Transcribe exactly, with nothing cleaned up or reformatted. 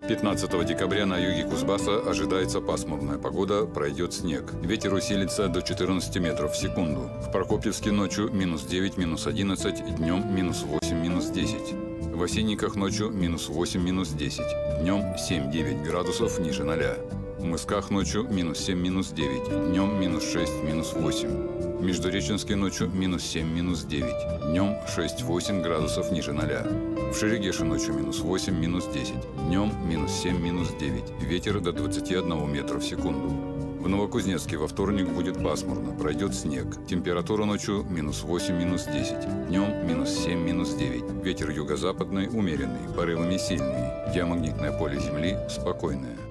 пятнадцатого декабря на юге Кузбасса ожидается пасмурная погода, пройдет снег. Ветер усилится до четырнадцати метров в секунду. В Прокопьевске ночью минус девять, минус одиннадцать, днем минус восемь, минус десять. В Осинниках ночью минус восемь, минус десять, днем семь-девять градусов ниже ноля. В Мысках ночью минус семь, минус девять, днем минус шесть, минус восемь. В Междуреченске ночью минус семь, минус девять, днем шесть-восемь градусов ниже ноля. В Шерегеше ночью минус восемь, минус десять, днем минус семь, минус девять, ветер до двадцати одного метра в секунду. В Новокузнецке во вторник будет пасмурно, пройдет снег. Температура ночью минус восемь, минус десять, днем минус семь, минус девять. Ветер юго-западный умеренный, порывами сильный. Геомагнитное поле Земли спокойное.